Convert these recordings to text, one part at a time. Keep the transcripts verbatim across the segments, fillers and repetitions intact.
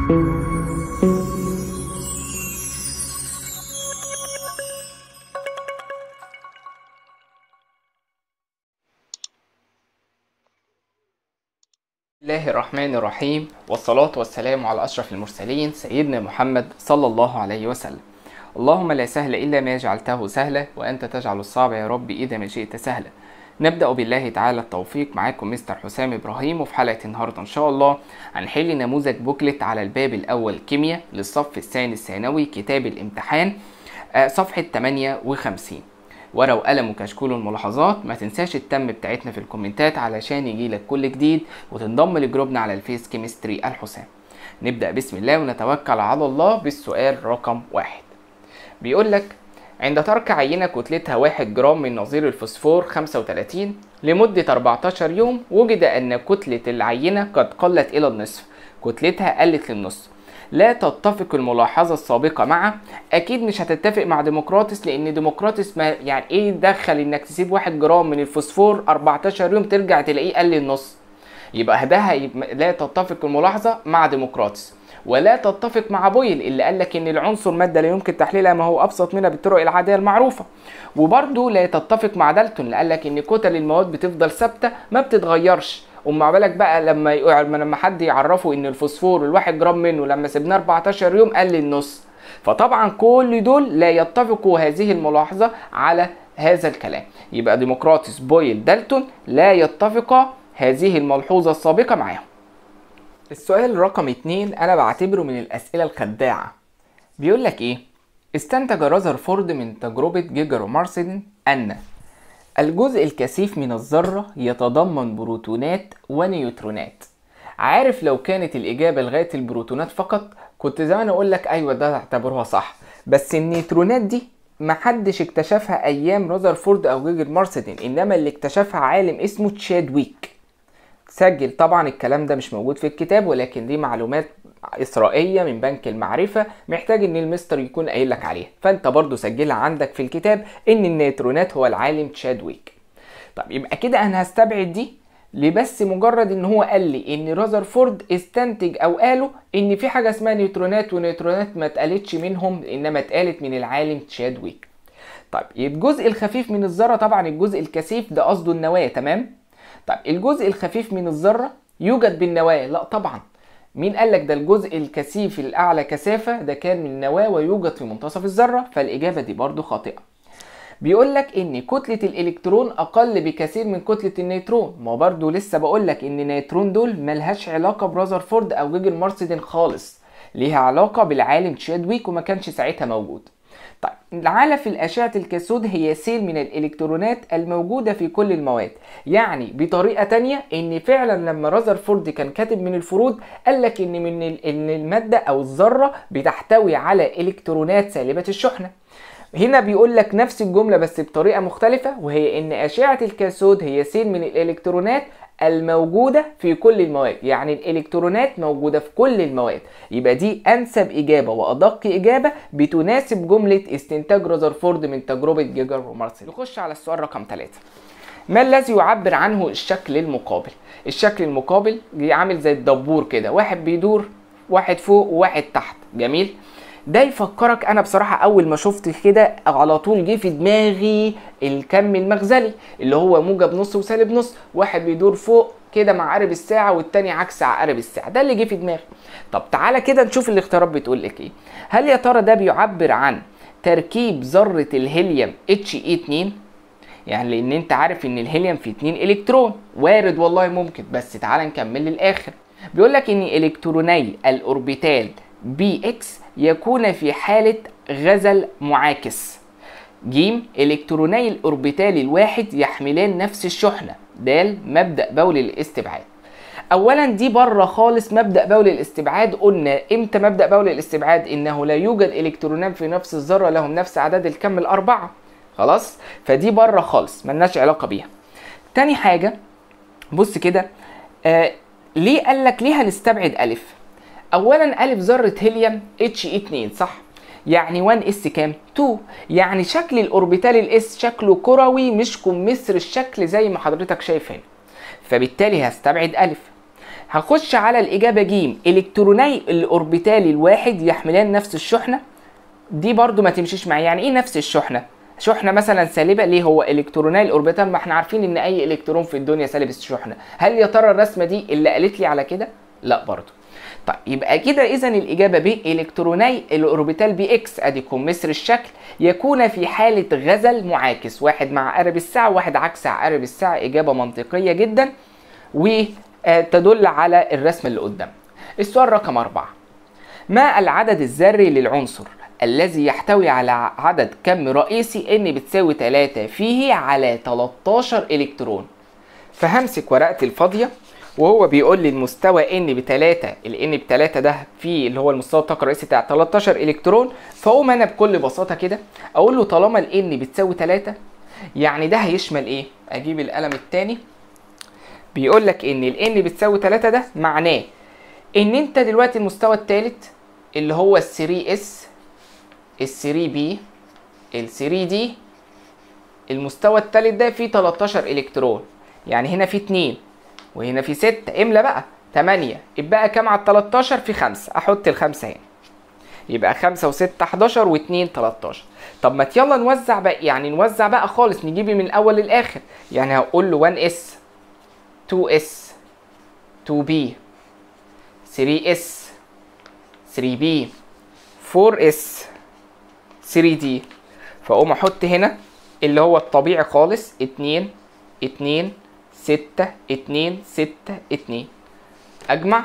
بسم الله الرحمن الرحيم، والصلاة والسلام على أشرف المرسلين سيدنا محمد صلى الله عليه وسلم. اللهم لا سهل إلا ما جعلته سهلا، وأنت تجعل الصعب يا رب إذا ما شئت سهلا. نبدأ بالله تعالى التوفيق. معاكم مستر حسام إبراهيم، وفي حلقة النهاردة إن شاء الله هنحل نموذج بوكلت على الباب الأول كيمياء للصف الثاني الثانوي كتاب الامتحان صفحة ثمانية وخمسين. ورقة وقلم وكشكول الملاحظات. ما تنساش التم بتاعتنا في الكومنتات علشان يجيلك كل جديد، وتنضم لجروبنا على الفيس كيمستري الحسام. نبدأ بسم الله ونتوكل على الله بالسؤال رقم واحد. بيقول لك عند ترك عينة كتلتها واحد جرام من نظير الفوسفور خمسة وثلاثين لمدة أربعتاشر يوم، وجد أن كتلة العينة قد قلت إلى النصف، كتلتها قلت للنصف. لا تتفق الملاحظة السابقة مع، أكيد مش هتتفق مع ديمقراطس، لأن ديمقراطس ما يعني إيه دخل إنك تسيب واحد جرام من الفوسفور أربعتاشر يوم ترجع تلاقيه قل النص. يبقى ده لا تتفق الملاحظة مع ديمقراطس. ولا تتفق مع بويل اللي قالك إن العنصر مادة لا يمكن تحليلها ما هو أبسط منها بالطرق العادية المعروفة. وبرده لا تتفق مع دالتون اللي قالك إن كتل المواد بتفضل ثابتة ما بتتغيرش. وما بالك بقى لما لما حد يعرفه ان الفوسفور الواحد جرام منه لما سيبناه أربعتاشر يوم قل النص. فطبعا كل دول لا يتفقوا هذه الملاحظه على هذا الكلام. يبقى ديمقراطس بويل دالتون لا يتفقا هذه الملحوظه السابقه معاهم. السؤال رقم اتنين انا بعتبره من الاسئله الخداعه. بيقول لك ايه؟ استنتج رذرفورد من تجربه جيجر ومارسلين ان الجزء الكثيف من الذرة يتضمن بروتونات ونيوترونات. عارف لو كانت الإجابة لغاية البروتونات فقط كنت زمان أقول لك أيوة ده اعتبروها صح، بس النيوترونات دي محدش اكتشفها أيام رذرفورد أو جيجر مارسلين، إنما اللي اكتشفها عالم اسمه تشادويك. سجل طبعا الكلام ده مش موجود في الكتاب، ولكن دي معلومات إسرائيلية من بنك المعرفة، محتاج ان المستر يكون قايل لك عليها، فانت برضو سجلها عندك في الكتاب ان النيوترونات هو العالم تشادويك. طب يبقى كده انا هستبعد دي لبس مجرد ان هو قال لي ان رذرفورد استنتج او قالوا ان في حاجه اسمها نيوترونات، ونيوترونات ما اتقالتش منهم انما اتقالت من العالم تشادويك. طيب الجزء الخفيف من الذره، طبعا الجزء الكثيف ده قصده النواه، تمام؟ طيب الجزء الخفيف من الذره يوجد بالنواه؟ لا طبعا. مين قالك ده الجزء الكثيف الأعلى كثافة ده كان من النواة ويوجد في منتصف الذرة؟ فالإجابة دي برضو خاطئة. بيقولك إن كتلة الإلكترون أقل بكثير من كتلة النيوترون. ما برضو لسه بقولك إن النيوترون دول ملهاش علاقة برذرفورد أو جيجر مارسلين خالص، ليها علاقة بالعالم تشادويك وما كانش ساعتها موجود. طيب العالة في الأشعة الكاثود هي سيل من الإلكترونات الموجودة في كل المواد. يعني بطريقة تانية إن فعلا لما رذرفورد كان كاتب من الفروض قالك إن من إن المادة أو الذرة بتحتوي على إلكترونات سالبة الشحنة. هنا بيقول لك نفس الجملة بس بطريقة مختلفة، وهي إن أشعة الكاثود هي سيل من الإلكترونات الموجودة في كل المواد. يعني الإلكترونات موجودة في كل المواد. يبقى دي أنسب إجابة وأدق إجابة بتناسب جملة استنتاج رذرفورد من تجربة جيجر ومارسلين. نخش على السؤال رقم ثلاثة. ما الذي يعبر عنه الشكل المقابل؟ الشكل المقابل عامل زي الدبور كده، واحد بيدور، واحد فوق وواحد تحت. جميل؟ ده يفكرك، انا بصراحه اول ما شفت كده على طول جه في دماغي الكم المغزلي اللي هو موجب نص وسالب نص، واحد بيدور فوق كده مع عقرب الساعه والتاني عكس عقرب الساعه، ده اللي جه في دماغي. طب تعالى كده نشوف الاختيارات بتقول لك ايه. هل يا ترى ده بيعبر عن تركيب ذره الهيليوم اتش اي اتنين؟ يعني لان انت عارف ان الهيليوم فيه اتنين الكترون، وارد والله ممكن، بس تعالى نكمل للاخر. بيقول لك ان الكتروني الاوربيتال بي اكس يكون في حالة غزل معاكس. ج الكتروني الاوربيتال الواحد يحملان نفس الشحنة. د مبدأ بولي الاستبعاد. اولا دي بره خالص مبدأ بولي الاستبعاد. قلنا امتى مبدأ بولي الاستبعاد؟ انه لا يوجد الكترونان في نفس الذرة لهم نفس اعداد الكم الاربعة. خلاص، فدي بره خالص ملناش علاقة بيها. تاني حاجة بص كده، آه ليه قالك ليه هنستبعد الف؟ اولا الف ذره هيليوم اتش اي اتنين صح، يعني واحد اس كام؟ اتنين. يعني شكل الاوربيتال الاس شكله كروي مش كمثر الشكل زي ما حضرتك شايف هنا، فبالتالي هستبعد الف. هخش على الاجابه ج، الكتروني الاوربيتال الواحد يحملان نفس الشحنه. دي برضو ما تمشيش معايا. يعني ايه نفس الشحنه؟ شحنه مثلا سالبه. ليه؟ هو الكتروني الاوربيتال، ما احنا عارفين ان اي الكترون في الدنيا سالب الشحنه. هل يا ترى الرسمه دي اللي قالت لي على كده؟ لا برضو. طيب يبقى كده اذا الاجابه ب، الكتروني الاوربيتال بي اكس اديكم مصر الشكل يكون في حاله غزل معاكس، واحد مع عقارب الساعه وواحد عكس عقارب الساعه. اجابه منطقيه جدا وتدل على الرسم اللي قدام. السؤال رقم أربعة، ما العدد الذري للعنصر الذي يحتوي على عدد كم رئيسي n بتساوي تلاتة فيه على تلتاشر الكترون؟ فهمسك ورقتي الفاضيه وهو بيقول لي المستوى n بتلاتة، ال n بتلاتة ده فيه اللي هو المستوى الطاقه الرئيسي بتاع تلتاشر الكترون. فاقوم انا بكل بساطه كده اقول له طالما ال n بتساوي تلاتة يعني ده هيشمل ايه؟ اجيب القلم التاني. بيقول لك ان ال n بتساوي تلاتة، ده معناه ان انت دلوقتي المستوى الثالث اللي هو ال ثري اس، ال ثري بي، ال ثري دي، المستوى الثالث ده فيه تلتاشر الكترون. يعني هنا فيه اتنين وهنا فيه ستة، املى بقى تمانية. يبقى كام على تلتاشر؟ في خمسة. احط الخمسة هنا، يبقى خمسة و6 حداشر و2 تلتاشر. طب ما يلا نوزع بقى، يعني نوزع بقى خالص، نجيب من الاول للاخر. يعني هقول له وان اس، تو اس، تو بي، ثري اس، ثري بي، فور اس، ثري دي. فاقوم احط هنا اللي هو الطبيعي خالص اتنين اتنين ستة اتنين ستة اتنين. اجمع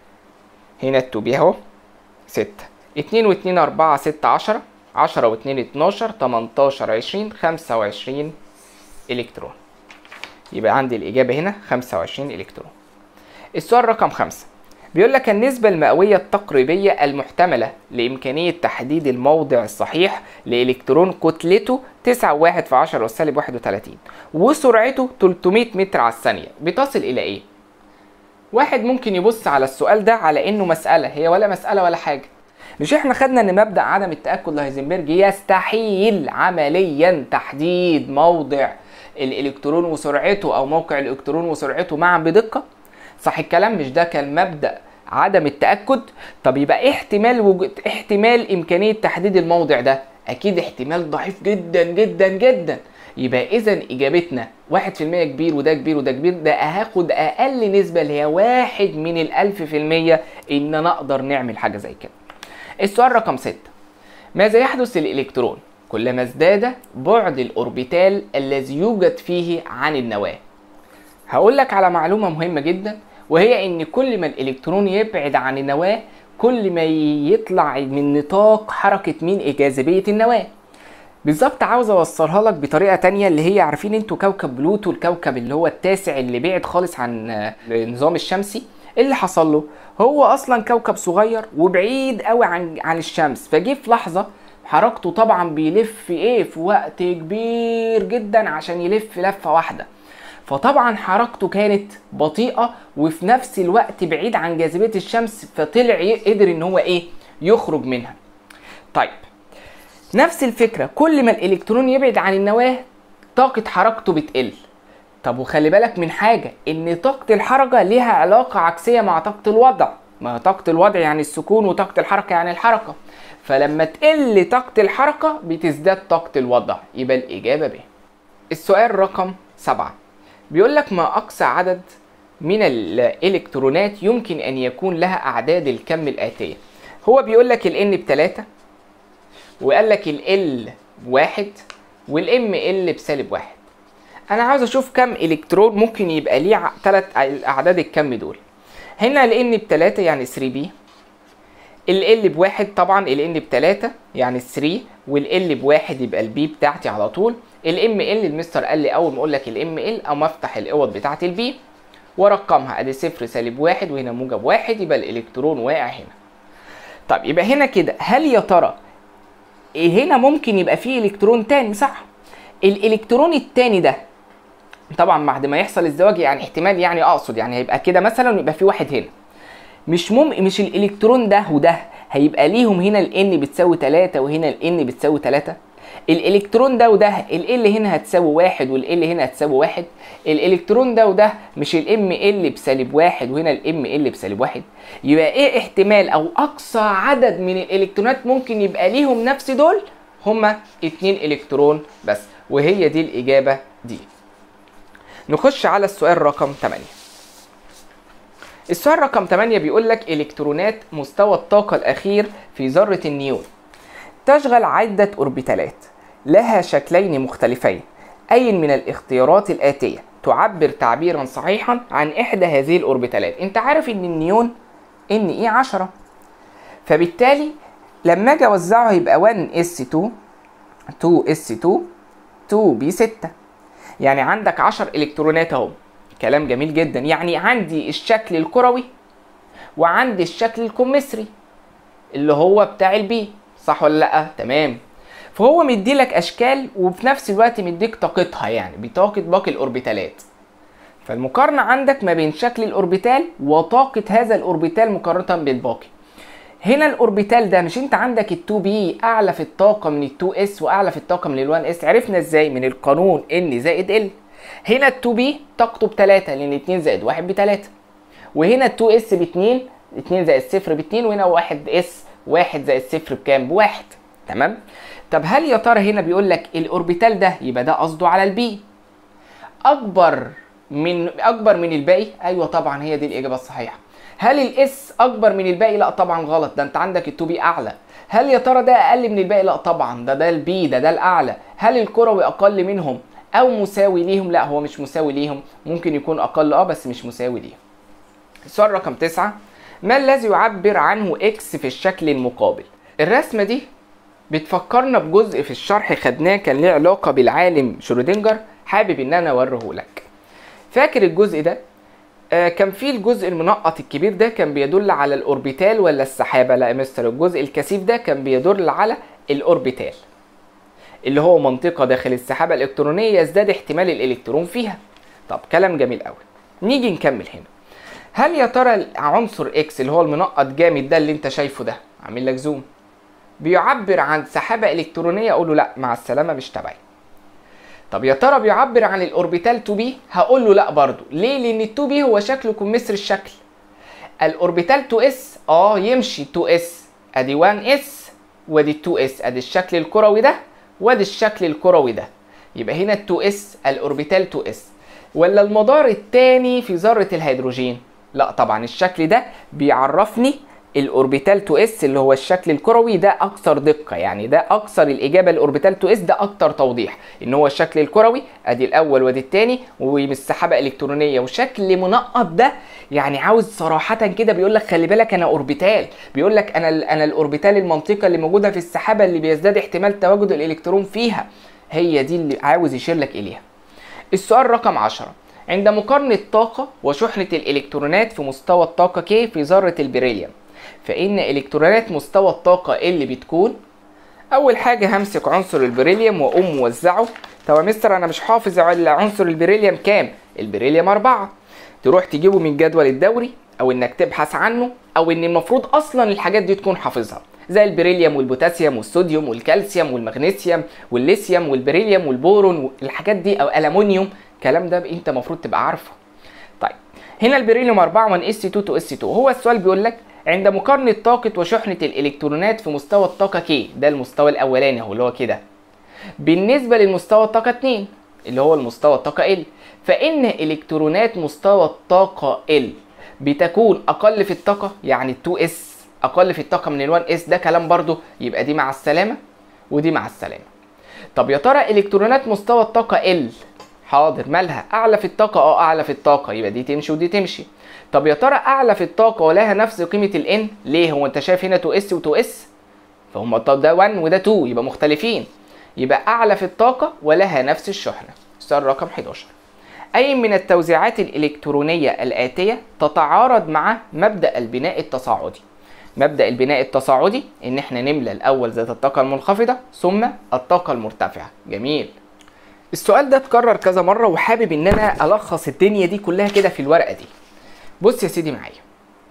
هنا التو بي اهو ستة، اتنين واتنين اربعة ستة عشرة، عشرة واتنين اتناشر، تمنتاشر عشرين، خمسة وعشرين الكترون. يبقى عندي الاجابه هنا خمسة وعشرين الكترون. السؤال رقم خمسة بيقول لك النسبة المئوية التقريبية المحتملة لإمكانية تحديد الموضع الصحيح لإلكترون كتلته تسعة وواحد في عشرة أس سالب واحد وتلاتين وسرعته تلتمية متر على الثانية بتصل إلى إيه؟ واحد ممكن يبص على السؤال ده على إنه مسألة، هي ولا مسألة ولا حاجة. مش إحنا خدنا إن مبدأ عدم التأكد لهايزنبرج يستحيل عمليا تحديد موضع الإلكترون وسرعته أو موقع الإلكترون وسرعته معا بدقة؟ صح الكلام؟ مش ده كان مبدأ عدم التأكد؟ طب يبقى ايه احتمال وجود احتمال إمكانية تحديد الموضع ده؟ أكيد احتمال ضعيف جدا جدا جدا. يبقى إذا إجابتنا واحد في المية كبير وده كبير وده كبير، ده هاخد أقل نسبة اللي هي واحد من الألف في المية إن أنا أقدر نعمل حاجة زي كده. السؤال رقم ستة، ماذا يحدث للإلكترون كلما ازداد بعد الأوربيتال الذي يوجد فيه عن النواة؟ هقول لك على معلومة مهمة جدا، وهي ان كل ما الالكترون يبعد عن النواة كل ما يطلع من نطاق حركة مين؟ جاذبية النواة. بالظبط عاوز اوصلها لك بطريقة تانية، اللي هي عارفين انتوا كوكب بلوتو، الكوكب اللي هو التاسع اللي بعد خالص عن النظام الشمسي. اللي حصل له هو اصلا كوكب صغير وبعيد قوي عن عن الشمس، فجه في لحظة حركته طبعا بيلف ايه في وقت كبير جدا عشان يلف لفة واحدة، فطبعا حركته كانت بطيئة وفي نفس الوقت بعيد عن جاذبية الشمس، فطلع قدر ان هو ايه؟ يخرج منها. طيب نفس الفكرة، كل ما الالكترون يبعد عن النواة طاقة حركته بتقل. طب وخلي بالك من حاجة، ان طاقة الحركة ليها علاقة عكسية مع طاقة الوضع. ما طاقة الوضع يعني السكون وطاقة الحركة يعني الحركة، فلما تقل طاقة الحركة بتزداد طاقة الوضع. يبقى الإجابة ب. السؤال رقم سبعة بيقول لك ما أقصى عدد من الإلكترونات يمكن أن يكون لها أعداد الكم الآتية. هو بيقول لك ال N بتلاتة، وقال لك ال L بواحد، وال M L بسالب واحد. أنا عاوز أشوف كم إلكترون ممكن يبقى ليه تلات أعداد الكم دول. هنا ال N بتلاتة يعني ثري بي، ال L بواحد طبعا ال N بتلاتة يعني ثري، وال L بواحد يبقى البي بتاعتي على طول. الام ال المستر قال لي اول ما اقول لك الام ال او ما افتح الاوض بتاعه البي وارقمها، ادي صفر سالب واحد وهنا موجب واحد، يبقى الالكترون واقع هنا. طب يبقى هنا كده هل يا ترى هنا ممكن يبقى فيه الكترون تاني؟ صح. الالكترون التاني ده طبعا بعد ما يحصل الزواج، يعني احتمال، يعني اقصد يعني هيبقى كده مثلا يبقى في واحد هنا. مش مم مش الالكترون ده وده هيبقى ليهم هنا ال N بتساوي تلاتة وهنا ال N بتساوي تلاتة؟ الالكترون ده وده ال ال هنا هتساوي واحد وال ال هنا هتساوي واحد. الالكترون ده وده مش الام ال بسالب واحد وهنا الام ال بسالب واحد. يبقى ايه احتمال او اقصى عدد من الالكترونات ممكن يبقى ليهم نفس دول؟ هما اتنين الكترون بس، وهي دي الاجابه دي. نخش على السؤال رقم تمانية. السؤال رقم تمانية بيقول لك الكترونات مستوى الطاقه الاخير في ذره النيون تشغل عدة أوربيتالات لها شكلين مختلفين، أي من الاختيارات الآتية تعبر تعبيرا صحيحا عن إحدى هذه الأوربيتالات؟ أنت عارف إن النيون إن إي عشرة، فبالتالي لما أجي أوزعه يبقى واحد اس اتنين اتنين اس اتنين اتنين بي ستة، يعني عندك عشر إلكترونات أهو. كلام جميل جدا. يعني عندي الشكل الكروي وعندي الشكل الكمثري اللي هو بتاع البي، صح ولا لا؟ تمام. فهو مديلك اشكال وفي نفس الوقت مديك طاقتها، يعني بطاقه باقي الاوربيتالات. فالمقارنه عندك ما بين شكل الاوربيتال وطاقه هذا الاوربيتال مقارنه بالباقي. هنا الاوربيتال ده مش انت عندك ال تو بي اعلى في الطاقه من ال تو اس واعلى في الطاقه من ال وان اس؟ عرفنا ازاي؟ من القانون ان زائد ال. هنا ال تو بي طاقته ب تلاتة لان اتنين زائد واحد ب تلاتة، وهنا ال تو اس ب اتنين، اتنين زائد صفر ب اتنين، وهنا واحد اس واحد زائد صفر بكام؟ بواحد. تمام. طب هل يا ترى هنا بيقول لك الاوربيتال ده يبقى ده قصده على البي اكبر من اكبر من الباقي؟ ايوه طبعا هي دي الاجابه الصحيحه. هل الاس اكبر من الباقي؟ لا طبعا غلط، ده انت عندك التو بي اعلى. هل يا ترى ده اقل من الباقي؟ لا طبعا ده ده البي، ده ده الاعلى. هل الكروي اقل منهم او مساوي ليهم؟ لا هو مش مساوي ليهم، ممكن يكون اقل اه بس مش مساوي ليهم. السؤال رقم تسعة. ما الذي يعبر عنه اكس في الشكل المقابل؟ الرسمه دي بتفكرنا بجزء في الشرح خدناه كان ليه علاقه بالعالم شرودنجر، حابب ان انا اوريه لك. فاكر الجزء ده؟ آه كان فيه الجزء المنقط الكبير ده كان بيدل على الاوربيتال ولا السحابه؟ لا يا مستر، الجزء الكثيف ده كان بيدل على الاوربيتال، اللي هو منطقه داخل السحابه الالكترونيه يزداد احتمال الالكترون فيها. طب كلام جميل قوي. نيجي نكمل هنا. هل يا ترى عنصر اكس اللي هو المنقط جامد ده اللي انت شايفه ده، عامل لك زوم، بيعبر عن سحابه الكترونيه؟ اقول له لا مع السلامه مش تبعي. طب يا ترى بيعبر عن الاوربيتال اتنين بي؟ هقول له لا برضه. ليه؟ لان ال اتنين بي هو شكله كمثري الشكل. الاوربيتال اتنين اس اه يمشي اتنين اس، ادي واحد اس وادي اتنين اس، ادي الشكل الكروي ده وادي الشكل الكروي ده، يبقى هنا اتنين اس الاوربيتال اتنين اس. ولا المدار الثاني في ذره الهيدروجين؟ لا طبعا الشكل ده بيعرفني الاوربيتال اتنين اس اللي هو الشكل الكروي ده اكثر دقه، يعني ده اكثر الاجابه. الاوربيتال اتنين اس ده اكثر توضيح ان هو الشكل الكروي، ادي الاول وادي الثاني، ومش سحابه الكترونيه وشكل منقط ده. يعني عاوز صراحه كده بيقول لك خلي بالك انا اوربيتال، بيقول لك انا انا الاوربيتال المنطقه اللي موجوده في السحابه اللي بيزداد احتمال تواجد الالكترون فيها، هي دي اللي عاوز يشير لك اليها. السؤال رقم عشرة. عند مقارنه طاقه وشحنه الالكترونات في مستوى الطاقه K في ذره البريليوم، فإن إلكترونات مستوى الطاقة اللي بتكون، أول حاجة همسك عنصر البريليوم وأقوم موزعه. طب يا مستر أنا مش حافظ على عنصر البريليوم كام؟ البريليوم أربعة. تروح تجيبه من الجدول الدوري، أو إنك تبحث عنه، أو إن المفروض أصلا الحاجات دي تكون حافظها، زي البريليوم والبوتاسيوم والصوديوم والكالسيوم والمغنيسيوم والليثيوم والبريليوم والبورون، الحاجات دي، أو ألمونيوم، الكلام ده أنت المفروض تبقى عارفه. طيب هنا البريليوم أربعة واحد اس اتنين اتنين اس اتنين، هو السؤال بيقول لك عند مقارنة طاقة وشحنة الإلكترونات في مستوى الطاقة K، ده المستوى الأولاني اهو اللي هو كده، بالنسبة للمستوى الطاقة اتنين اللي هو المستوى الطاقة L، فإن إلكترونات مستوى الطاقة L بتكون أقل في الطاقة، يعني اتنين اس أقل في الطاقة من ال واحد اس، ده كلام برضو، يبقى دي مع السلامة ودي مع السلامة. طب يا ترى إلكترونات مستوى الطاقة L حاضر مالها؟ أعلى في الطاقة، اه أعلى في الطاقة، يبقى دي تمشي ودي تمشي. طب يا ترى اعلى في الطاقه ولها نفس قيمه الان؟ ليه؟ هو انت شايف هنا اتنين اس و2 اس، فهم طب ده واحد وده اتنين يبقى مختلفين، يبقى اعلى في الطاقه ولها نفس الشحنه. السؤال رقم حداشر. اي من التوزيعات الالكترونيه الاتيه تتعارض مع مبدا البناء التصاعدي؟ مبدا البناء التصاعدي ان احنا نملى الاول ذات الطاقه المنخفضه ثم الطاقه المرتفعه. جميل. السؤال ده اتكرر كذا مره وحابب ان انا الخص الدنيا دي كلها كده في الورقه دي. بص يا سيدي معايا،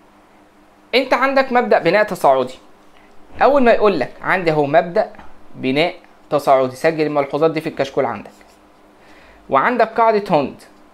انت عندك مبدأ بناء تصاعدي. اول ما يقول لك عندي اهو مبدأ بناء تصاعدي، سجل الملحوظات دي في الكشكول عندك. وعندك قاعدة هوند،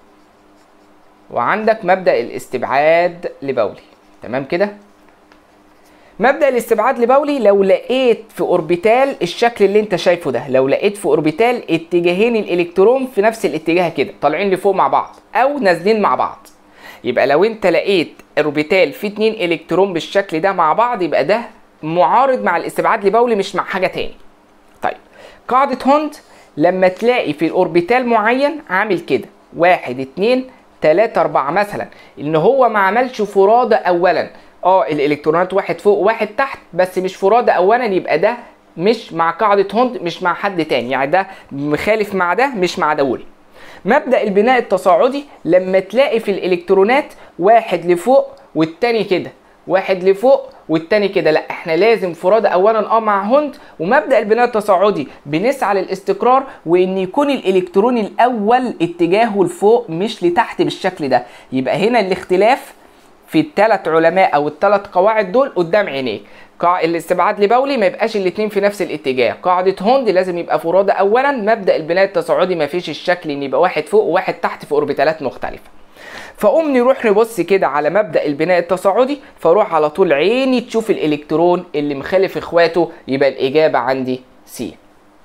وعندك مبدأ الاستبعاد لبولي. تمام كده؟ مبدأ الاستبعاد لبولي لو لقيت في اوربيتال الشكل اللي انت شايفه ده، لو لقيت في اوربيتال اتجاهين الالكترون في نفس الاتجاه كده طالعين لفوق مع بعض او نازلين مع بعض، يبقى لو انت لقيت اوربيتال فيه اتنين الكترون بالشكل ده مع بعض يبقى ده معارض مع الاستبعاد لبولي مش مع حاجة تاني. طيب قاعدة هوند لما تلاقي في الاوربيتال معين عامل كده واحد اتنين تلاتة اربعة مثلا، ان هو ما عملش فرادة اولا، اه الالكترونات واحد فوق وواحد تحت بس مش فرادة اولا، يبقى ده مش مع قاعدة هوند، مش مع حد تاني، يعني ده مخالف مع ده مش مع دول. مبدأ البناء التصاعدي لما تلاقي في الالكترونات واحد لفوق والتاني كده، واحد لفوق والتاني كده، لا احنا لازم فرادة اولا اه مع هوند. ومبدأ البناء التصاعدي بنسعى للاستقرار وان يكون الالكترون الاول اتجاهه لفوق مش لتحت بالشكل ده. يبقى هنا الاختلاف في الثلاث علماء او الثلاث قواعد دول قدام عينيك. الاستبعاد لبولي ما يبقاش الاثنين في نفس الاتجاه، قاعده هوند لازم يبقى فرادة اولا. مبدأ البناء التصاعدي ما فيش الشكل ان يبقى واحد فوق وواحد تحت في اوربيتالات مختلفه. فقوم نروح نبص كده على مبدأ البناء التصاعدي، فاروح على طول عيني تشوف الالكترون اللي مخالف اخواته، يبقى الاجابه عندي سي.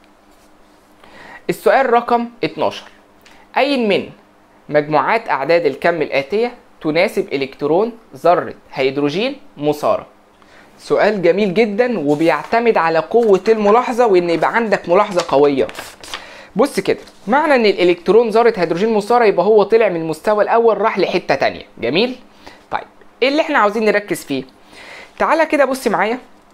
السؤال رقم اتناشر، اي من مجموعات اعداد الكم الاتيه تناسب الكترون ذره هيدروجين مثاره؟ سؤال جميل جدا وبيعتمد على قوه الملاحظه وان يبقى عندك ملاحظه قويه. بص كده، معنى ان الالكترون ذره هيدروجين مثاره يبقى هو طلع من المستوى الاول راح لحته تانية. جميل. طيب ايه اللي احنا عاوزين نركز فيه؟ تعالى كده بص معايا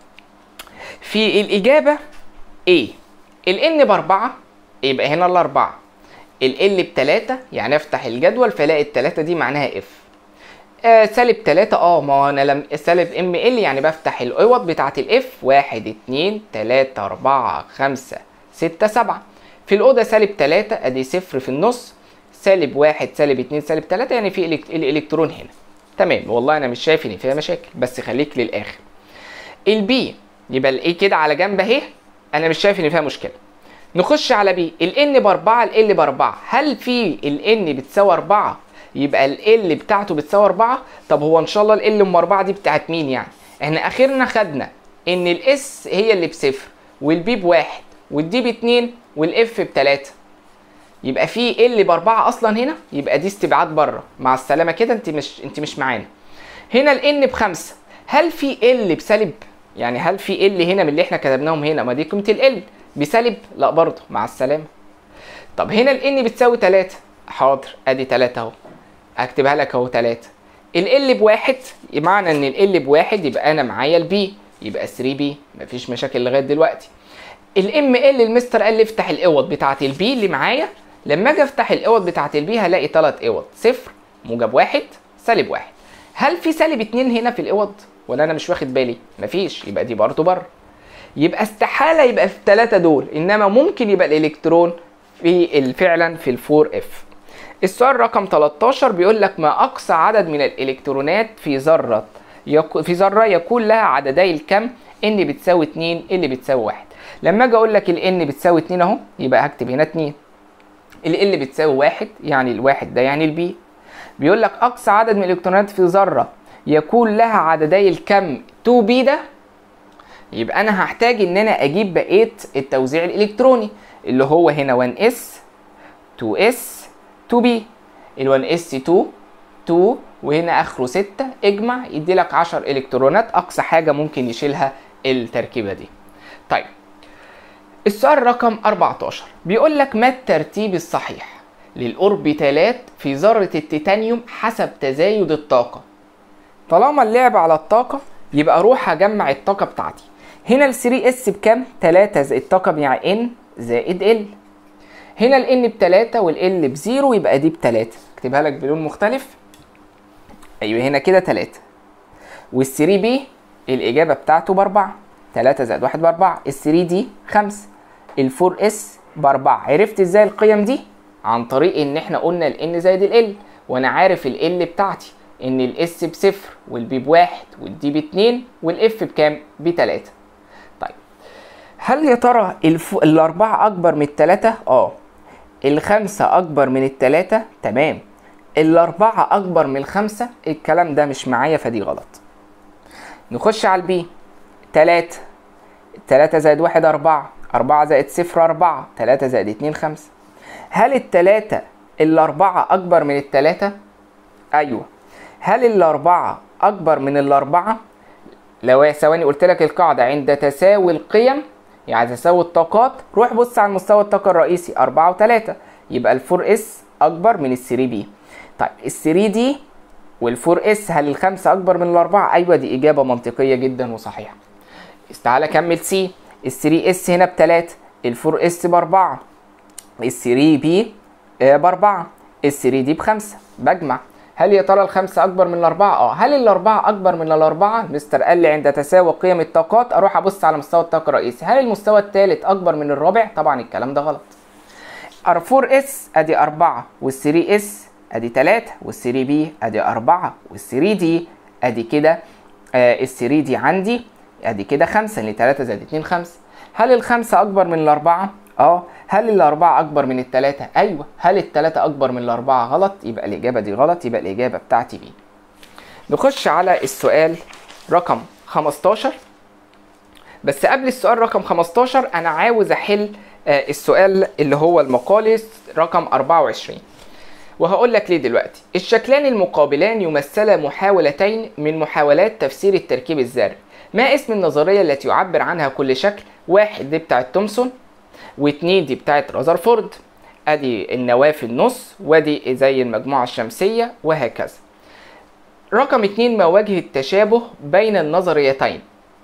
في الاجابه ايه. الان باربعة يبقى هنا الاربعه، ال بتلاتة يعني افتح الجدول فلاقي التلاتة دي معناها اف. آه سالب تلاتة، اه ما انا لم سالب ام ال يعني بفتح الاوض بتاعت الاف، واحد اتنين تلاتة اربعة خمسة ستة سبعة. في الأوضة سالب تلاتة ادي صفر في النص، سالب واحد سالب اتنين سالب تلاتة يعني في الالكترون هنا. تمام، والله انا مش شايف ان فيها مشاكل بس خليك للاخر. البي يبقى الايه كده على جنب اهي، انا مش شايف ان فيها مشكله. نخش على بي، الان باربعة ال باربعة، هل في الان بتساوي اربعة يبقى ال بتاعته بتساوي اربعة؟ طب هو ان شاء الله ال ام اربعة دي بتاعت مين يعني؟ احنا اخرنا خدنا ان الاس هي اللي بصفر والبي بواحد والدي باتنين والاف بتلاتة، يبقى في ال باربعة اصلا هنا، يبقى دي استبعاد بره، مع السلامه كده انت مش انت مش معانا. هنا الان بخمسة، هل في ال بسالب؟ يعني هل في ال هنا من اللي احنا كتبناهم هنا؟ ما دي قيمه ال بسالب، لا برضه، مع السلامه. طب هنا الان بتساوي تلاتة، حاضر ادي تلاتة اهو، اكتبها لك اهو تلاتة. ال بواحد، معنى ان ال بواحد يبقى انا معايا البي، يبقى تلاتة بي، مفيش مشاكل لغايه دلوقتي. الام ال المستر قال لي افتح الاوض بتاعت البي اللي معايا، لما اجي افتح الاوض بتاعت البي هلاقي ثلاث اوض، صفر موجب واحد سالب واحد. هل في سالب اتنين هنا في الاوض ولا انا مش واخد بالي؟ مفيش، يبقى دي برضه بره. يبقى استحاله يبقى في الثلاثه دول، انما ممكن يبقى الالكترون في فعلا في الفور اف. السؤال رقم تلتاشر بيقول لك ما اقصى عدد من الالكترونات في ذره يكو في ذره يكون لها عددي الكم ان بتساوي اتنين ال بتساوي واحد. لما اجي اقول لك الان بتساوي اتنين اهو، يبقى هكتب هنا اتنين. ال بتساوي واحد يعني الواحد ده يعني البي. بيقول لك اقصى عدد من الالكترونات في ذره يكون لها عددي الكم اتنين بي، ده يبقى انا هحتاج ان انا اجيب بقيه التوزيع الالكتروني اللي هو هنا واحد اس اتنين اس اتنين بي. ال واحد اس اتنين اتنين وهنا اخره ستة، اجمع يدي لك عشرة الكترونات، اقصى حاجه ممكن يشيلها التركيبه دي. طيب السؤال رقم اربعتاشر بيقول لك ما الترتيب الصحيح للاوربيتالات في ذره التيتانيوم حسب تزايد الطاقه؟ طالما اللعب على الطاقه يبقى اروح اجمع الطاقه بتاعتي. هنا ال تلاتة اس بكام؟ تلاتة زائد الطاقه مع ان زائد ال. هنا ال ان بتلاتة والال بزيرو، يبقى دي بتلاتة، اكتبها لك بلون مختلف. ايوه هنا كده تلاتة. وال تلاتة بي الاجابه بتاعته باربعة، تلاتة زائد واحد باربعة. ال تلاتة دي خمسة، ال اربعة اس باربعة. عرفت ازاي القيم دي؟ عن طريق ان احنا قلنا ال ان زائد ال ال، وانا عارف ال ال بتاعتي ان الاس بصفر والبي بواحد والدي باتنين والاف بكام؟ بتلاتة. طيب هل يا ترى الف... الأربعة أكبر من التلاتة؟ اه. الخمسة أكبر من التلاتة؟ تمام. الأربعة أكبر من الخمسة؟ الكلام ده مش معايا فدي غلط. نخش على البي. تلاتة. تلاتة زائد واحد أربعة. أربعة زائد صفر أربعة. تلاتة زائد اتنين خمسة. هل التلاتة الأربعة أكبر من التلاتة؟ أيوه. هل الأربعة أكبر من الأربعة؟ لو ثواني قلت لك القاعدة عند تساوي القيم، يعني تساوي الطاقات، روح بص على مستوى الطاقة الرئيسي أربعة وتلاتة، يبقى الفور اس أكبر من الثري بي. طيب الثري دي والفور اس هل الخمسة أكبر من الأربعة؟ أيوه، دي إجابة منطقية جدا وصحيحة. تعالى كمل سي. الثري اس هنا بتلاتة، الفور اس بأربعة، الثري بي بأربعة، الثري دي بخمسة. بجمع. هل يا ترى الخمسة أكبر من الأربعة؟ أه. هل الأربعة أكبر من الأربعة؟ مستر قال لي عند تساوي قيم الطاقات أروح أبص على مستوى الطاقة الرئيسي. هل المستوى الثالث أكبر من الرابع؟ طبعا الكلام ده غلط. فور اس أدي أربعة، والثري اس أدي تلاتة، والثري بي أدي أربعة، والثري دي أدي كده آه الثري دي عندي أدي كده خمسة، لأن تلاتة زائد اتنين خمسة. هل الخمسة أكبر من الأربعة؟ اه. هل الأربعة أكبر من التلاتة؟ أيوه. هل التلاتة أكبر من الأربعة؟ غلط، يبقى الإجابة دي غلط، يبقى الإجابة بتاعتي بي. نخش على السؤال رقم خمستاشر. بس قبل السؤال رقم خمستاشر أنا عاوز أحل آه السؤال اللي هو المقالي رقم أربعة وعشرين، وهقول لك ليه دلوقتي. الشكلان المقابلان يمثلا محاولتين من محاولات تفسير التركيب الذري. ما اسم النظرية التي يعبر عنها كل شكل؟ واحد دي بتاعت تومسون، واتنين دي بتاعت رذرفورد. ادي النواة في النص، وادي زي المجموعة الشمسية، وهكذا. رقم اتنين، ما وجه التشابه بين النظريتين؟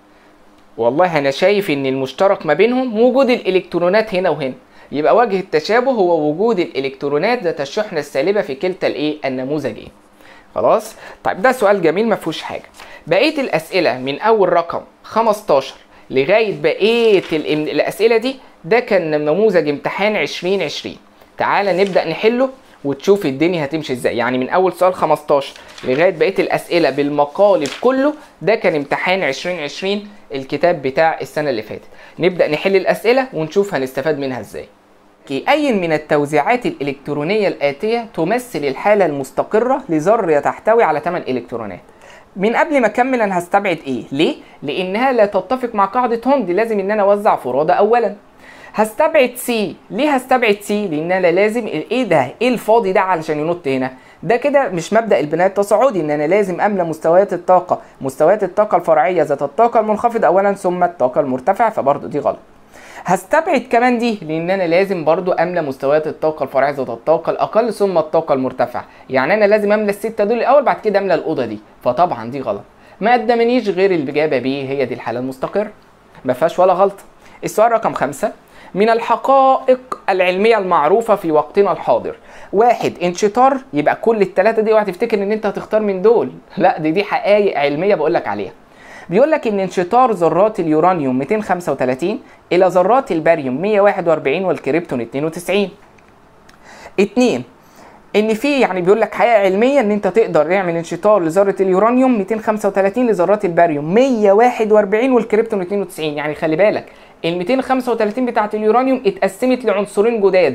والله انا شايف ان المشترك ما بينهم وجود الالكترونات هنا وهنا، يبقى وجه التشابه هو وجود الالكترونات ذات الشحنة السالبة في كلتا الايه النموذجين. خلاص. طيب ده سؤال جميل ما فيهوش حاجة. بقية الاسئلة من اول رقم خمستاشر لغاية بقية الاسئلة دي ده كان نموذج امتحان عشرين عشرين. تعالى نبدأ نحله وتشوف الدنيا هتمشي ازاي. يعني من اول سؤال خمستاشر لغاية بقية الاسئلة بالمقالب كله ده كان امتحان عشرين عشرين، الكتاب بتاع السنة اللي فاتت. نبدأ نحل الاسئلة ونشوف هنستفاد منها ازاي. أي من التوزيعات الإلكترونية الآتية تمثل الحالة المستقرة لذرة تحتوي على ثمانية إلكترونات؟ من قبل ما اكمل انا هستبعد ايه؟ ليه؟ لانها لا تتفق مع قاعدة هوند، لازم ان انا اوزع فرادى اولا. هستبعد سي. ليه هستبعد سي؟ لان انا لازم ايه ده؟ ايه الفاضي ده علشان ينط هنا؟ ده كده مش مبدأ البناء التصاعدي، ان انا لازم املى مستويات الطاقة، مستويات الطاقة الفرعية ذات الطاقة المنخفضة اولا ثم الطاقة المرتفعة، فبرضه دي غلط. هستبعد كمان دي لان انا لازم برضو املى مستويات الطاقه الفرعيه ذات الطاقه الاقل ثم الطاقه المرتفعه، يعني انا لازم املى السته دول الاول بعد كده املى الاوضه دي، فطبعا دي غلط. ما قدمنيش غير الاجابه بي، هي دي الحاله المستقره، ما فيهاش ولا غلطه. السؤال رقم خمسة، من الحقائق العلميه المعروفه في وقتنا الحاضر. واحد، انشطار، يبقى كل الثلاثه دي اوعى تفتكر ان انت هتختار من دول، لا دي دي حقائق علميه بقول لك عليها. بيقول لك ان انشطار ذرات اليورانيوم مئتين وخمسة وثلاثين الى ذرات الباريوم مئة وواحد وأربعين والكريبتون اتنين وتسعين. اتنين، ان في يعني بيقول لك حقيقه علميه ان انت تقدر تعمل انشطار لذره اليورانيوم مئتين وخمسة وثلاثين لذرات الباريوم مئة وواحد وأربعين والكريبتون اتنين وتسعين. يعني خلي بالك ال مئتين وخمسة وثلاثين بتاعه اليورانيوم اتقسمت لعنصرين جداد،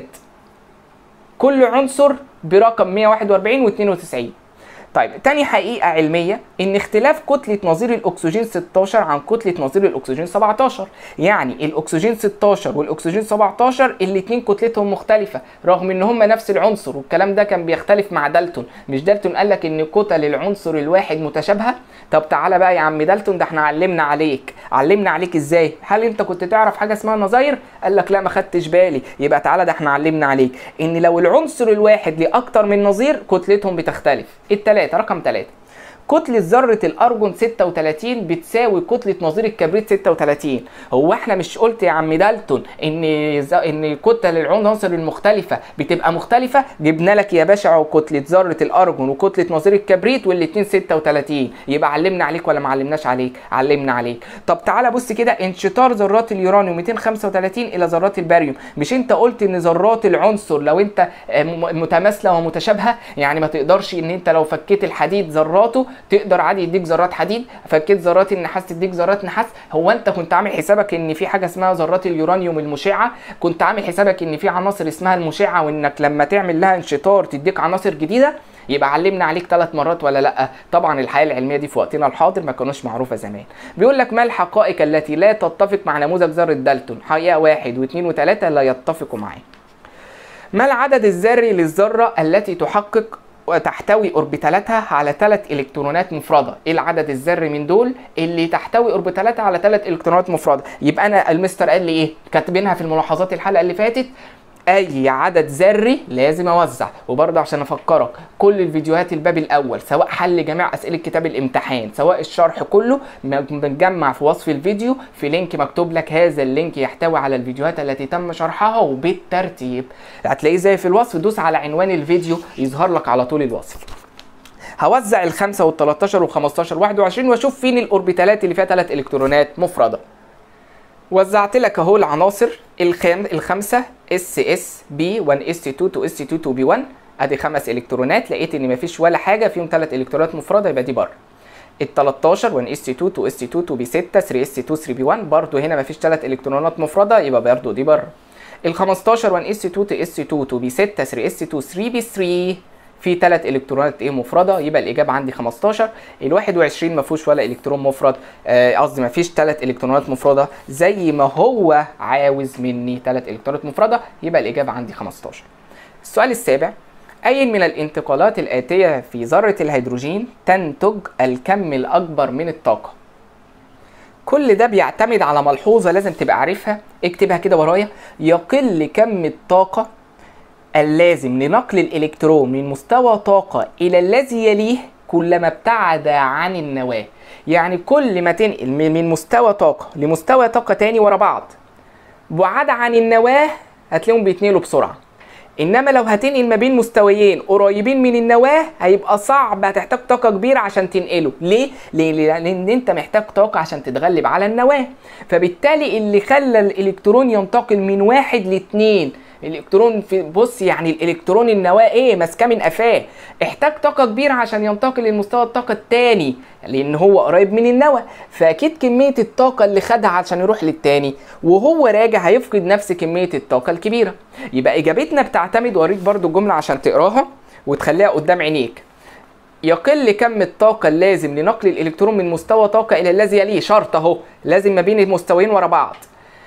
كل عنصر برقم مئة وواحد وأربعين واتنين وتسعين. طيب تاني حقيقة علمية ان اختلاف كتلة نظير الاكسجين ستاشر عن كتلة نظير الاكسجين سبعتاشر، يعني الاكسجين ستاشر والاكسجين سبعتاشر الاتنين كتلتهم مختلفة رغم ان هما نفس العنصر، والكلام ده كان بيختلف مع دالتون. مش دالتون قال لك ان كتل العنصر الواحد متشابهة؟ طب تعالى بقى يا عم دالتون، ده احنا علمنا عليك. علمنا عليك ازاي؟ هل انت كنت تعرف حاجة اسمها نظاير؟ قال لك لا ما خدتش بالي. يبقى تعالى ده احنا علمنا عليك ان لو العنصر الواحد ليه اكتر من نظير كتلتهم بتختلف. التلاتة رقم تلاتة، كتلة ذرة الأرجون ستة وثلاثين بتساوي كتلة نظير الكبريت ستة وثلاثين. هو احنا مش قلت يا عم دالتون ان ان كتل العناصر المختلفة بتبقى مختلفة؟ جبنا لك يا باشا كتلة ذرة الأرجون وكتلة نظير الكبريت والاتنين ستة وثلاثين، يبقى علمنا عليك ولا ما علمناش عليك؟ علمنا عليك. طب تعالى بص كده، انشطار ذرات اليورانيوم مئتين وخمسة وثلاثين الى ذرات الباريوم، مش انت قلت ان ذرات العنصر لو انت متماثلة ومتشابهة، يعني ما تقدرش ان انت لو فكيت الحديد ذراته تقدر عادي يديك ذرات حديد، فكيت ذرات النحاس تديك ذرات نحاس. هو انت كنت عامل حسابك ان في حاجه اسمها ذرات اليورانيوم المشعه؟ كنت عامل حسابك ان في عناصر اسمها المشعه وانك لما تعمل لها انشطار تديك عناصر جديده؟ يبقى علمنا عليك ثلاث مرات ولا لا؟ طبعا الحياه العلميه دي في وقتنا الحاضر ما كانوش معروفه زمان. بيقول لك ما الحقائق التي لا تتفق مع نموذج ذره دالتون؟ حقيقه واحد واثنين وثلاثه لا يتفقوا معاه. ما العدد الذري للذره التي تحقق وتحتوي اوربيتالاتها على ثلاث الكترونات مفرده؟ ايه العدد الذري من دول اللي تحتوي اوربيتالاتها على ثلاث الكترونات مفرده؟ يبقى انا المستر قال لي ايه؟ كاتبينها في الملاحظات الحلقه اللي فاتت، اي عدد ذري لازم اوزع. وبرضه عشان افكرك، كل الفيديوهات الباب الاول سواء حل جميع اسئله كتاب الامتحان سواء الشرح كله متجمع في وصف الفيديو، في لينك مكتوب لك هذا اللينك يحتوي على الفيديوهات التي تم شرحها وبالترتيب. هتلاقيه زي في الوصف، دوس على عنوان الفيديو يظهر لك على طول الوصف. هوزع الخمسة والتلاتاشر والخمستاشر واحد وعشرين واشوف فين الاوربيتالات اللي فيها ثلاث الكترونات مفرده. وزعت لك اهو العناصر الخام الخمسه اس اس بي واحد اس اتنين اتنين اس اتنين اتنين بي واحد، ادي خمس الكترونات، لقيت ان مفيش ولا حاجه فيهم ثلاث الكترونات مفرده يبقى دي بره. ال تلتاشر واحد اس اتنين اتنين اس اتنين اتنين بي ستة تلاتة اس اتنين تلاتة بي واحد، برضه هنا مفيش ثلاث الكترونات مفرده يبقى برضه دي بره. ال خمستاشر واحد اس اتنين اس اتنين اتنين بي ستة تلاتة اس اتنين تلاتة بي تلاتة في ثلاث الكترونات ايه مفرده، يبقى الاجابه عندي خمستاشر. ال واحد وعشرين ما فيهوش ولا الكترون مفرد، قصدي آه ما فيش ثلاث الكترونات مفرده زي ما هو عاوز مني ثلاث الكترونات مفرده، يبقى الاجابه عندي خمستاشر. السؤال السابع، اي من الانتقالات الاتيه في ذره الهيدروجين تنتج الكم الاكبر من الطاقه؟ كل ده بيعتمد على ملحوظه لازم تبقى عارفها، اكتبها كده ورايا. يقل كم الطاقه اللازم لنقل الإلكترون من مستوى طاقة إلى الذي يليه كلما ابتعد عن النواة. يعني كل ما تنقل من مستوى طاقة لمستوى طاقة تاني ورا بعض بعد عن النواة هتلاقيهم بيتنقلوا بسرعة. إنما لو هتنقل ما بين مستويين قريبين من النواة هيبقى صعب، هتحتاج طاقة كبيرة عشان تنقله. ليه؟ لأن أنت محتاج طاقة عشان تتغلب على النواة. فبالتالي اللي خلى الإلكترون ينتقل من واحد لاتنين، الالكترون في بص يعني الالكترون النواه ايه ماسكاه من قفاه، احتاج طاقه كبيره عشان ينتقل للمستوى الطاقه الثاني لان هو قريب من النواه، فاكيد كميه الطاقه اللي خدها عشان يروح للثاني وهو راجع هيفقد نفس كميه الطاقه الكبيره. يبقى اجابتنا بتعتمد، واوريك برضو الجمله عشان تقراها وتخليها قدام عينيك. يقل كم الطاقه اللازم لنقل الالكترون من مستوى طاقه الى الذي يليه، شرط اهو لازم ما بين المستويين ورا بعض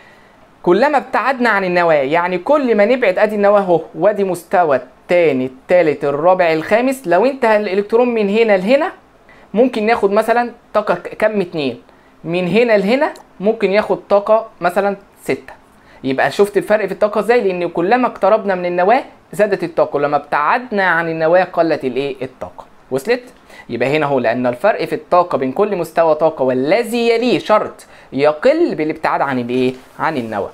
كلما ابتعدنا عن النواه. يعني كل ما نبعد، ادي النواه اهو وادي مستوى الثاني الثالث الرابع الخامس، لو انت الالكترون من هنا لهنا ممكن ياخد مثلا طاقه كم اتنين، من هنا لهنا ممكن ياخد طاقه مثلا ستة. يبقى شفت الفرق في الطاقه ازاي؟ لان كلما اقتربنا من النواه زادت الطاقه، لما ابتعدنا عن النواه قلت الايه الطاقه. وصلت؟ يبقى هنا اهو لان الفرق في الطاقه بين كل مستوى طاقه والذي يليه شرط يقل بالابتعاد عن الايه عن النواه.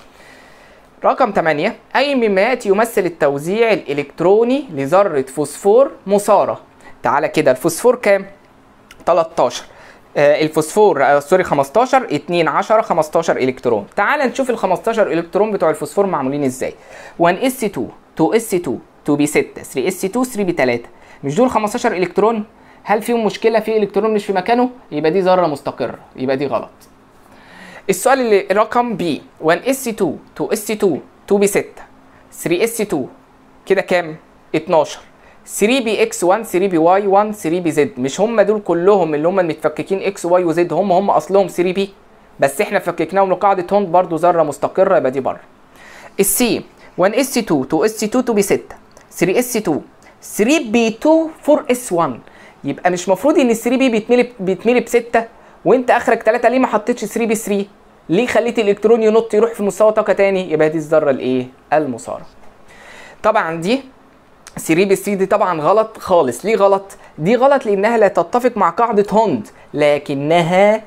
رقم ثمانية، اي مما ياتي يمثل التوزيع الالكتروني لذره فوسفور مثاره. تعالى كده، الفوسفور كام؟ تلتاشر، آه الفوسفور آه سوري خمستاشر، اتنين عشرة خمستاشر الكترون. تعالى نشوف ال خمستاشر الكترون بتوع الفوسفور معمولين ازاي. واحد اس اتنين اتنين اس اتنين اتنين بي ستة تلاتة اس اتنين تلاتة بي تلاتة، مش دول خمستاشر الكترون؟ هل فيهم مشكله في الكترون مش في مكانه؟ يبقى دي ذره مستقره، يبقى دي غلط. السؤال اللي رقم بي، واحد اس اتنين اتنين اس اتنين اتنين بي ستة تلاتة اس اتنين كده كام؟ اتناشر، تلاتة بي اكس واحد تلاتة بي واي واحد تلاتة بي زد، مش هم دول كلهم اللي هم المتفككين اكس واي وزد هم هم اصلهم تلاتة بي، بس احنا فككناهم لقاعده هوند برضو ذره مستقره، يبقى دي بره. السي واحد اس اتنين اتنين اس اتنين اتنين بي ستة تلاتة اس اتنين تلاتة بي اتنين اربعة اس واحد، يبقى مش مفروض ان ال تلاتة بي بيتملي بيتملي ب ستة وانت اخرك تلاتة، ليه ما حطيتش تلاتة بي تلاتة؟ ليه خليت الالكترون ينط يروح في مستوى طاقه تاني؟ يبقى دي الذره الايه المثاره. طبعا دي تلاتة بي تلاتة دي طبعا غلط خالص. ليه غلط؟ دي غلط لانها لا تتفق مع قاعده هوند، لكنها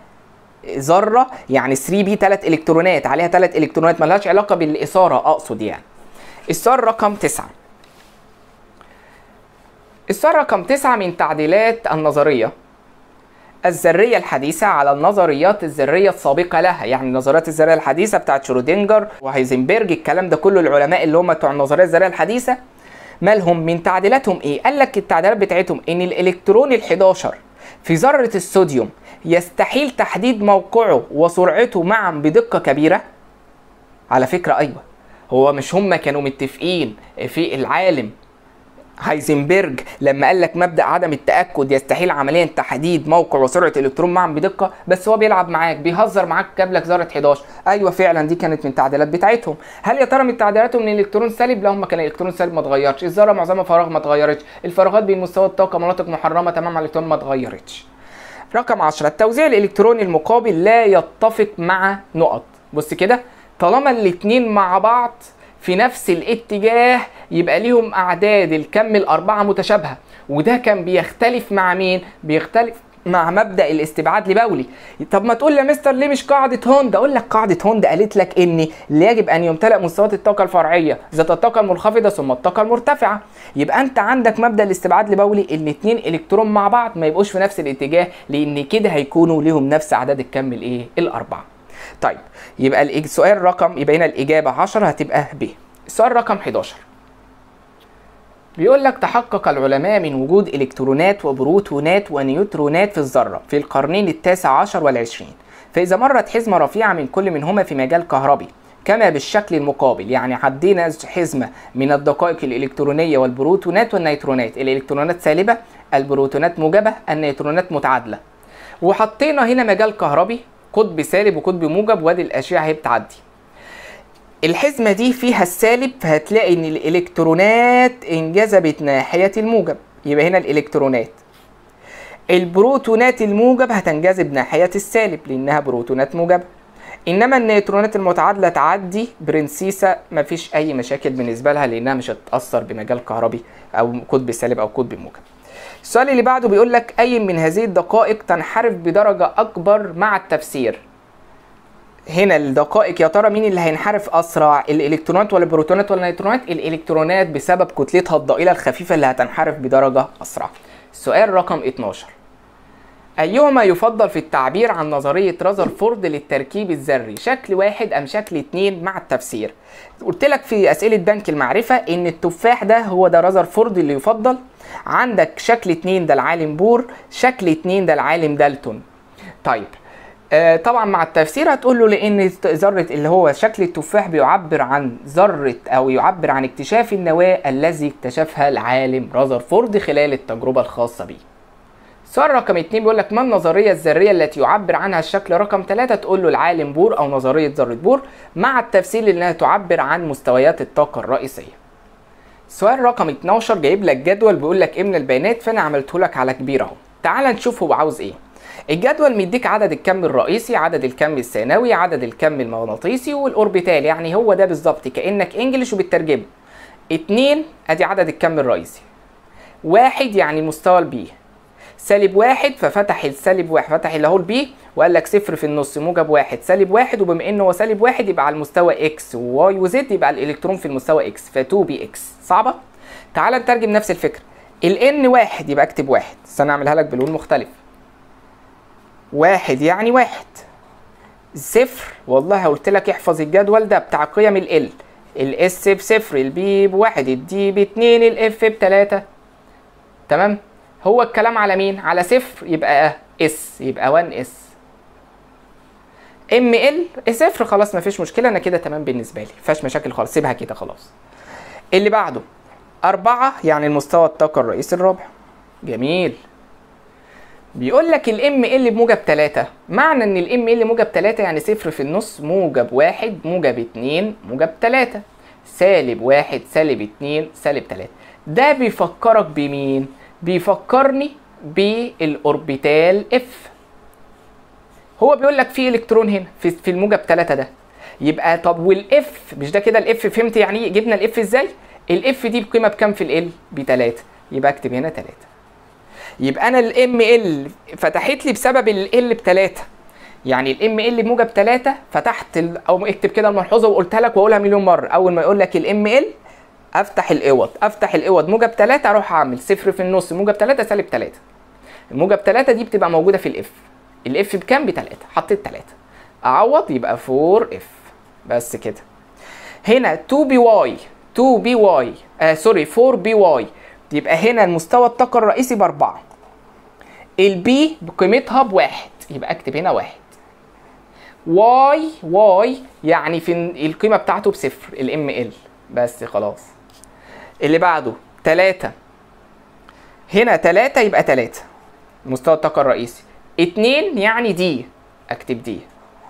ذره يعني تلاتة بي ثلاث الكترونات عليها ثلاث الكترونات، مالهاش علاقه بالاثاره اقصد يعني. السؤال رقم تسعة، السؤال رقم تسعة من تعديلات النظريه الذريه الحديثه على النظريات الذريه السابقه لها، يعني النظريات الذريه الحديثه بتاعت شرودنجر وهايزنبرج، الكلام ده كله العلماء اللي هم بتوع النظريه الذريه الحديثه مالهم من تعديلاتهم ايه؟ قال لك التعديلات بتاعتهم ان الالكترون الحداشر في ذرة الصوديوم يستحيل تحديد موقعه وسرعته معا بدقة كبيرة؟ على فكرة أيوة، هو مش هما كانوا متفقين في العالم هايزنبرج لما قال لك مبدأ عدم التأكد يستحيل عمليا تحديد موقع وسرعة الإلكترون معا بدقة، بس هو بيلعب معاك بيهزر معاك، جاب لك ذرة حداشر. أيوة فعلا دي كانت من التعديلات بتاعتهم. هل يا ترى من تعديلاتهم من الإلكترون سالب؟ لا، هم كان الإلكترون سالب ما اتغيرش، الذرة معظمها فراغ ما اتغيرتش، الفراغات بين مستوى الطاقة مناطق محرمة تمام على الإلكترون ما اتغيرتش. رقم عشرة، التوزيع الإلكتروني المقابل لا يتفق مع نقط. بص كده، طالما الاتنين مع بعض في نفس الاتجاه يبقى ليهم اعداد الكم الاربعه متشابهه، وده كان بيختلف مع مين؟ بيختلف مع مبدا الاستبعاد لبولي. طب ما تقول لي يا مستر ليه مش قاعده هوند؟ اقول لك قاعده هوند قالت لك ان يجب ان يمتلئ مستويات الطاقه الفرعيه ذات الطاقه المنخفضه ثم الطاقه المرتفعه. يبقى انت عندك مبدا الاستبعاد لبولي ان اتنين الكترون مع بعض ما يبقوش في نفس الاتجاه، لان كده هيكونوا ليهم نفس اعداد الكم الايه؟ الاربعه. طيب يبقى السؤال رقم، يبقى هنا الاجابه عشرة هتبقى ب. السؤال رقم حداشر بيقول لك تحقق العلماء من وجود الكترونات وبروتونات ونيوترونات في الذره في القرنين التاسع عشر والعشرين، فاذا مرت حزمه رفيعه من كل منهما في مجال كهربي كما بالشكل المقابل، يعني عدينا حزمه من الدقائق الالكترونيه والبروتونات والنيوترونات، الالكترونات سالبه، البروتونات موجبه، النيوترونات متعادله، وحطينا هنا مجال كهربي قطب سالب وقطب موجب، وادي الاشعه اهي بتعدي. الحزمه دي فيها السالب، فهتلاقي ان الالكترونات انجذبت ناحيه الموجب، يبقى هنا الالكترونات. البروتونات الموجب هتنجذب ناحيه السالب لانها بروتونات موجبه، انما النيوترونات المتعادله تعدي برنسيسه، مفيش اي مشاكل بالنسبه لها لانها مش هتتاثر بمجال كهربي او قطب سالب او قطب موجب. السؤال اللي بعده بيقول لك اي من هذه الدقائق تنحرف بدرجه اكبر مع التفسير. هنا الدقائق يا ترى مين اللي هينحرف اسرع؟ الالكترونات ولا البروتونات ولا النيوترونات؟ الالكترونات بسبب كتلتها الضئيله الخفيفه اللي هتنحرف بدرجه اسرع. السؤال رقم اتناشر ايهما يفضل في التعبير عن نظريه رذرفورد للتركيب الذري، شكل واحد ام شكل اتنين مع التفسير؟ قلت لك في اسئله بنك المعرفه ان التفاح ده هو ده رذرفورد اللي يفضل، عندك شكل اتنين ده العالم بور، شكل اتنين ده العالم دالتون. طيب آه طبعا مع التفسير هتقول له لان ذره اللي هو شكل التفاح بيعبر عن ذره او يعبر عن اكتشاف النواه الذي اكتشفها العالم رذرفورد خلال التجربه الخاصه بيه. السؤال رقم اتنين بيقول لك ما النظريه الذريه التي يعبر عنها الشكل رقم تلاتة؟ تقول له العالم بور او نظريه ذره بور، مع التفسير لانها تعبر عن مستويات الطاقه الرئيسيه. السؤال رقم اتناشر جايب لك جدول بيقول لك املى البيانات، فانا عملته لك على كبير اهو. تعال نشوف هو عاوز ايه. الجدول مديك عدد الكم الرئيسي، عدد الكم الثانوي، عدد الكم المغناطيسي والاوربيتال، يعني هو ده بالظبط كانك انجلش وبتترجمه. اتنين ادي عدد الكم الرئيسي، واحد يعني مستوى البي، سالب واحد ففتح السالب واحد، فتح اللي هو البي وقال لك صفر في النص موجب واحد سالب واحد، وبما انه هو سالب واحد يبقى على المستوى اكس وواي وزد، يبقى الالكترون في المستوى اكس، ف اتنين بي اكس. صعبه؟ تعال نترجم نفس الفكره. الان واحد يبقى اكتب واحد، بس انا اعملها لك بلون مختلف. واحد يعني واحد. صفر والله قلت لك احفظ الجدول ده بتاع قيم ال الاس بصفر، البي بواحد، الدي باتنين، الاف بتلاته. تمام؟ هو الكلام على مين؟ على صفر يبقى اس، يبقى واحد اس. ام ال صفر خلاص مفيش مشكله، انا كده تمام بالنسبه لي، مفيهاش مشاكل خالص، سيبها كده خلاص. اللي بعده أربعة يعني المستوى الطاقه الرئيسي الرابع. جميل. بيقول لك الام ال بموجب تلاتة، معنى ان الام ال موجب تلاتة يعني صفر في النص موجب واحد موجب اتنين موجب تلاتة، سالب واحد سالب اتنين سالب تلاتة. ده بيفكرك بمين؟ بيفكرني بالاوربيتال اف. هو بيقول لك في الكترون هنا في في الموجب تلاتة ده، يبقى طب والاف مش ده كده الاف؟ فهمت يعني ايه جبنا الاف ازاي؟ الاف دي بقيمه بكام في ال؟ بتلاتة، يبقى اكتب هنا تلاتة. يبقى انا الام ال فتحت لي بسبب ال بتلاتة، يعني الام ال بموجب تلاتة فتحت ال... او اكتب كده الملحوظه وقلتها لك واقولها مليون مره، اول ما يقول لك الام ال افتح الاوض، افتح الاوض موجب تلاتة اروح اعمل صفر في النص موجب تلاتة سالب تلاتة. الموجب تلاتة دي بتبقى موجوده في الاف، الاف بكام؟ بتلاتة، حطيت تلاتة اعوض يبقى اربعة اف بس كده. هنا اتنين بي واي اتنين بي واي آه سوري اربعة بي واي، يبقى هنا المستوى الطاقه الرئيسي باربعة. البي بقيمتها بواحد، يبقى اكتب هنا واحد. واي واي يعني في القيمه بتاعته بصفر، الام ال بس خلاص. اللي بعده تلاتة، هنا تلاتة يبقى تلاتة مستوى الطاقه الرئيسي. اتنين يعني دي، اكتب دي.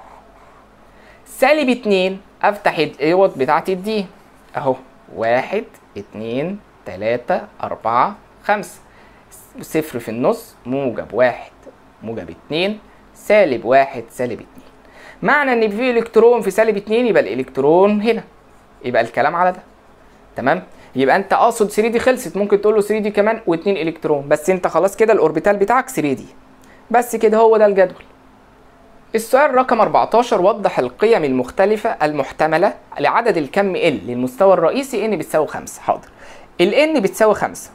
سالب اتنين افتح الاوض بتاعتي الدي اهو، واحد اتنين تلاتة اربعة خمسة، صفر في النص، موجب واحد موجب اتنين، سالب واحد سالب اتنين. معنى ان في الكترون في سالب اتنين يبقى الالكترون هنا، يبقى الكلام على ده. تمام؟ يبقى انت اقصد ثري دي خلصت، ممكن تقول له ثري دي كمان واتنين الكترون، بس انت خلاص كده الاوربيتال بتاعك ثري دي. بس كده هو ده الجدول. السؤال رقم اربعتاشر، وضح القيم المختلفة المحتملة لعدد الكم ال للمستوى الرئيسي ان بتساوي خمسة. حاضر. ال n بتساوي خمسة،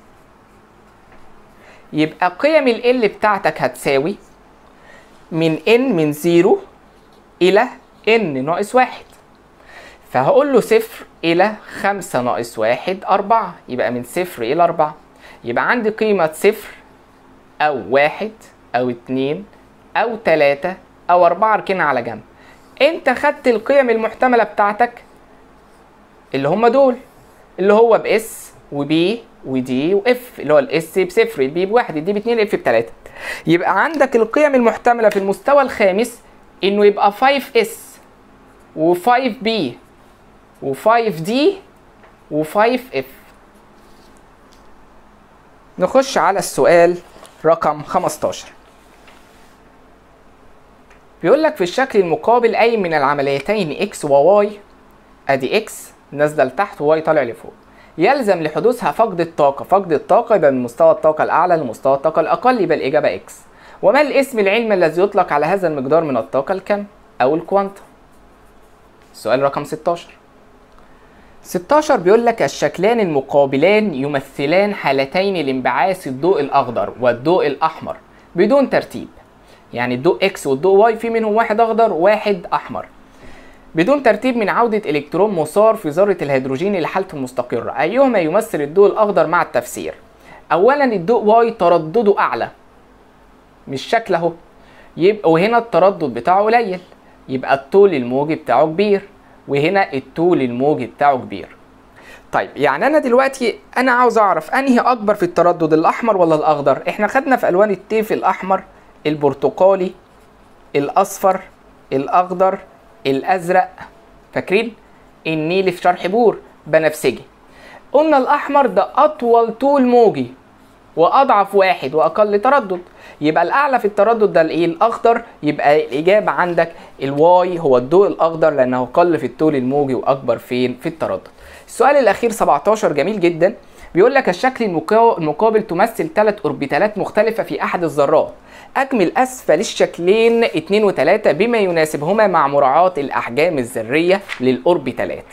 يبقى قيم ال L بتاعتك هتساوي من n من صفر إلى n ناقص واحد. فهقول له صفر إلى خمسة ناقص واحد أربعة، يبقى من صفر إلى أربعة. يبقى عندي قيمة صفر أو واحد أو اتنين أو تلاتة أو أربعة، اركنها على جنب. أنت خدت القيم المحتملة بتاعتك اللي هم دول، اللي هو بإس وبي ودي واف، اللي هو الاس بصفر، البي بواحد، الدي باتنين، الاف بتلاتة. يبقى عندك القيم المحتملة في المستوى الخامس انه يبقى خمسة اس و5 بي و5 دي و5 اف. نخش على السؤال رقم خمستاشر. بيقول لك في الشكل المقابل اي من العمليتين اكس وواي، ادي اكس نازله لتحت وواي طالع لفوق، يلزم لحدوثها فقد الطاقة. فقد الطاقة يبقى من مستوى الطاقة الأعلى لمستوى الطاقة الأقل، يبقى الإجابة إكس. وما الاسم العلمي الذي يطلق على هذا المقدار من الطاقة الكم أو الكوانتم؟ السؤال رقم ستاشر. ستاشر بيقول لك الشكلان المقابلان يمثلان حالتين لانبعاث الضوء الأخضر والضوء الأحمر بدون ترتيب. يعني الضوء إكس والضوء واي في منهم واحد أخضر وواحد أحمر بدون ترتيب من عودة إلكترون مسار في ذرة الهيدروجين لحالته المستقرة. أيهما يمثل الضوء الأخضر مع التفسير؟ أولا الضوء واي تردده أعلى، مش شكل أهو، يبقى وهنا التردد بتاعه قليل، يبقى الطول الموجي بتاعه كبير، وهنا الطول الموجي بتاعه كبير. طيب يعني أنا دلوقتي أنا عاوز أعرف أنهي أكبر في التردد، الأحمر ولا الأخضر؟ إحنا خدنا في ألوان الطيف الأحمر، البرتقالي، الأصفر، الأخضر، الازرق، فاكرين؟ النيلي في شرح بور، بنفسجي. قلنا الاحمر ده اطول طول موجي واضعف واحد واقل تردد، يبقى الاعلى في التردد ده الايه؟ الاخضر. يبقى الاجابه عندك الواي هو الضوء الاخضر لانه اقل في الطول الموجي واكبر فين؟ في التردد. السؤال الاخير سبعتاشر جميل جدا، بيقول لك الشكل المقابل تمثل ثلاث اوربيتالات مختلفه في احد الذرات، أكمل أسفل الشكلين اتنين وتلاتة بما يناسبهما مع مراعاة الأحجام الذرية للأوربيتالات.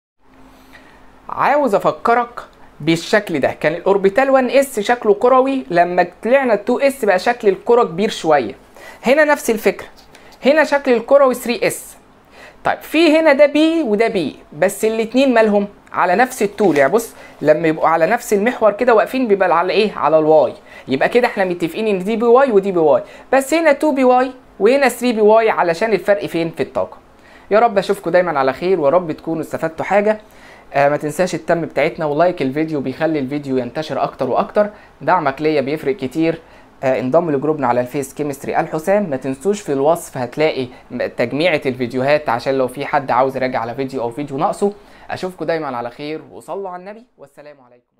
عاوز أفكرك بالشكل ده، كان الأوربيتال واحد اس شكله كروي، لما طلعنا اتنين اس بقى شكل الكرة كبير شوية. هنا نفس الفكرة، هنا شكل الكروي ثري اس. طيب في هنا ده بي وده بي، بس الاتنين مالهم؟ على نفس الطول. يعني بص لما يبقوا على نفس المحور كده واقفين بيبقى على ايه؟ على الواي. يبقى كده احنا متفقين ان دي بي واي ودي بي واي، بس هنا اتنين بي واي وهنا ثري بي واي علشان الفرق فين؟ في الطاقه. يا رب اشوفكم دايما على خير، ويا رب تكونوا استفدتوا حاجه. آه ما تنساش التم بتاعتنا ولايك الفيديو، بيخلي الفيديو ينتشر اكتر واكتر. دعمك ليا بيفرق كتير. آه انضم لجروبنا على الفيس كيمستري الحسام. ما تنسوش في الوصف هتلاقي تجميعة الفيديوهات عشان لو في حد عاوز يراجع على فيديو او فيديو ناقصه. اشوفكم دايما على خير، وصلوا على النبي، والسلام عليكم.